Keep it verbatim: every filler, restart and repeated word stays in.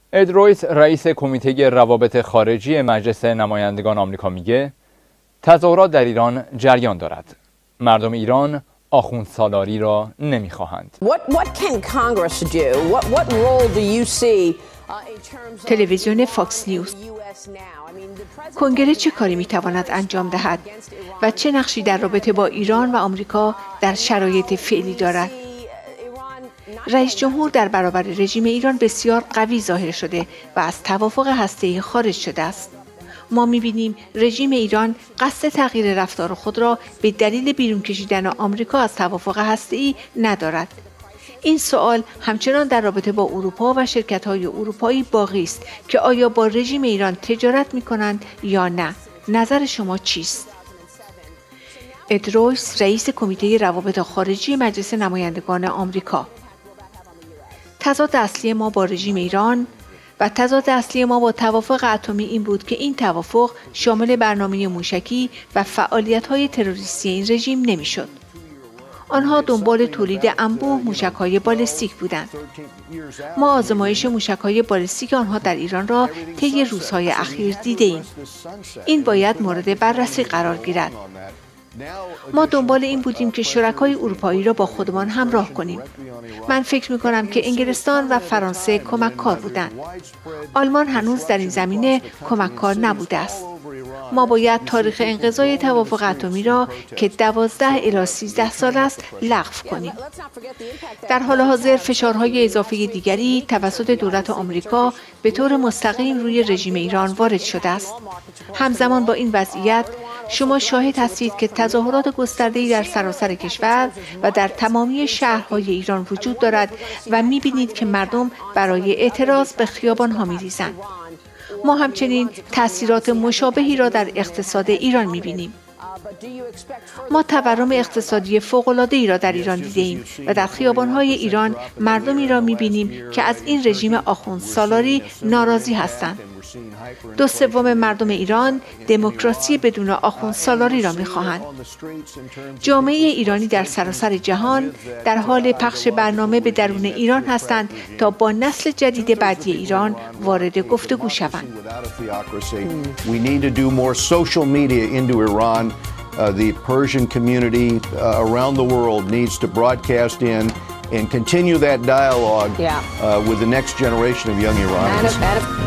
اد رویس رئیس کمیته روابط خارجی مجلس نمایندگان آمریکا میگه تظاهرات در ایران جریان دارد. مردم ایران آخوندسالاری را نمیخواهند. تلویزیون فاکس نیوز: کنگره چه کاری میتواند انجام دهد و چه نقشی در رابطه با ایران و آمریکا در شرایط فعلی دارد؟ رئیس جمهور در برابر رژیم ایران بسیار قوی ظاهر شده و از توافق هسته‌ای خارج شده است. ما می‌بینیم رژیم ایران قصد تغییر رفتار خود را به دلیل بیرون کشیدن آمریکا از توافق هسته‌ای ندارد. این سوال همچنان در رابطه با اروپا و شرکت‌های اروپایی باقی است که آیا با رژیم ایران تجارت می‌کنند یا نه. نظر شما چیست؟ اد رویس رئیس کمیته روابط خارجی مجلس نمایندگان آمریکا: تضاد اصلی ما با رژیم ایران و تضاد اصلی ما با توافق اتمی این بود که این توافق شامل برنامه موشکی و فعالیت‌های تروریستی این رژیم نمی‌شد. آنها دنبال تولید انبوه موشک‌های بالستیک بودند. ما آزمایش موشک‌های بالستیک آنها در ایران را طی روزهای اخیر دیده‌ایم. این باید مورد بررسی قرار گیرد. ما دنبال این بودیم که شرکای اروپایی را با خودمان همراه کنیم. من فکر می‌کنم که انگلستان و فرانسه کمک‌کار بودند. آلمان هنوز در این زمینه کمک‌کار نبوده است. ما باید تاریخ انقضای توافق اتمی را که دوازده الی سیزده سال است لغو کنیم. در حال حاضر فشارهای اضافی دیگری توسط دولت آمریکا به طور مستقیم روی رژیم ایران وارد شده است. همزمان با این وضعیت شما شاهد هستید که تظاهرات گسترده‌ای در سراسر کشور و در تمامی شهرهای ایران وجود دارد و می‌بینید که مردم برای اعتراض به خیابان‌ها می‌ریزند. ما همچنین تأثیرات مشابهی را در اقتصاد ایران می‌بینیم. ما تورم اقتصادی فوق‌العاده‌ای را در ایران دیده‌ایم و در خیابان‌های ایران مردمی را می‌بینیم که از این رژیم آخوندسالاری ناراضی هستند. دو سوم مردم ایران دموکراسی بدون آخوندسالاری را می‌خواهند. جامعه ایرانی در سراسر جهان در حال پخش برنامه به درون ایران هستند تا با نسل جدید بعدی ایران وارد گفتگو شوند. Uh, the Persian community uh, around the world needs to broadcast in and continue that dialogue yeah. uh, with the next generation of young Iranians.